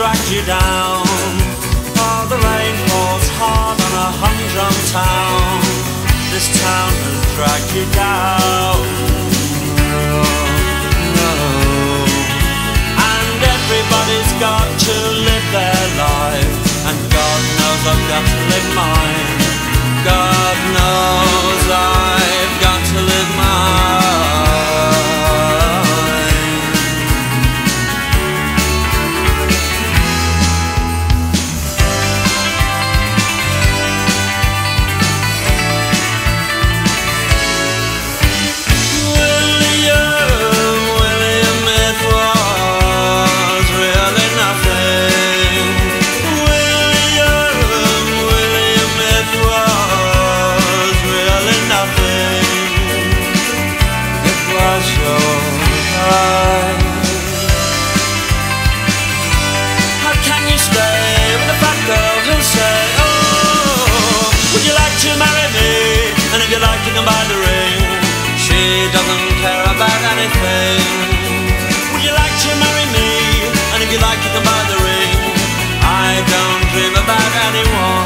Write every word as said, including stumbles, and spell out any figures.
dragged you down. Oh, the rain falls hard on a humdrum town. This town has dragged you down. Oh, no. And everybody's got to live their life, and God knows I've got to live mine. God knows I've got to live mine. And if you like, you can buy the ring. She doesn't care about anything. Would you like to marry me? And if you like, you can buy the ring. I don't dream about anyone.